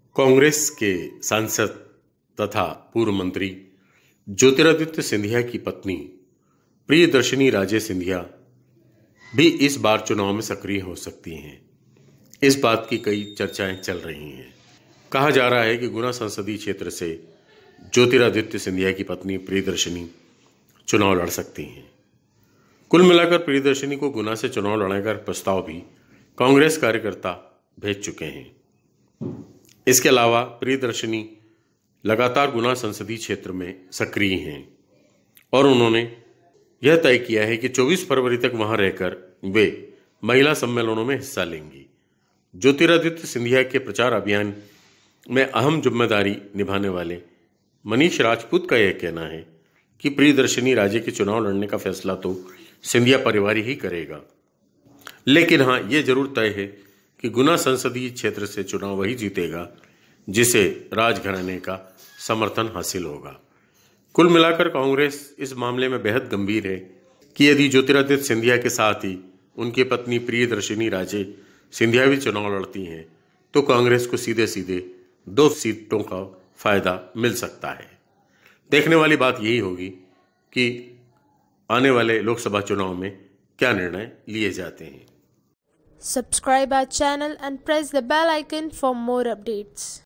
कांग्रेस के सांसद तथा पूर्व मंत्री ज्योतिरादित्य सिंधिया की पत्नी प्रियदर्शिनी राजे सिंधिया भी इस बार चुनाव में सक्रिय हो सकती हैं। इस बात की कई चर्चाएं चल रही हैं। कहा जा रहा है कि गुना संसदीय क्षेत्र से ज्योतिरादित्य सिंधिया की पत्नी प्रियदर्शिनी चुनाव लड़ सकती हैं। कुल मिलाकर प्रियदर्शिनी को गुना से चुनाव लड़ने का प्रस्ताव भी कांग्रेस कार्यकर्ता भेज चुके हैं। इसके अलावा प्रियदर्शिनी लगातार गुना संसदीय क्षेत्र में सक्रिय हैं और उन्होंने यह तय किया है कि 24 फरवरी तक वहां रहकर वे महिला सम्मेलनों में हिस्सा लेंगी। ज्योतिरादित्य सिंधिया के प्रचार अभियान में अहम जिम्मेदारी निभाने वाले मनीष राजपूत का यह कहना है कि प्रियदर्शिनी राजे के चुनाव लड़ने का फैसला तो सिंधिया परिवार ही करेगा, लेकिन हाँ, ये जरूर तय है कि गुना संसदीय क्षेत्र से चुनाव वही जीतेगा जिसे राजघराने का समर्थन हासिल होगा। कुल मिलाकर कांग्रेस इस मामले में बेहद गंभीर है कि यदि ज्योतिरादित्य सिंधिया के साथ ही उनकी पत्नी प्रियदर्शिनी राजे सिंधिया भी चुनाव लड़ती हैं तो कांग्रेस को सीधे सीधे 2 सीटों का फायदा मिल सकता है। देखने वाली बात यही होगी कि आने वाले लोकसभा चुनाव में क्या निर्णय लिए जाते हैं। Subscribe our channel and press the bell icon for more updates.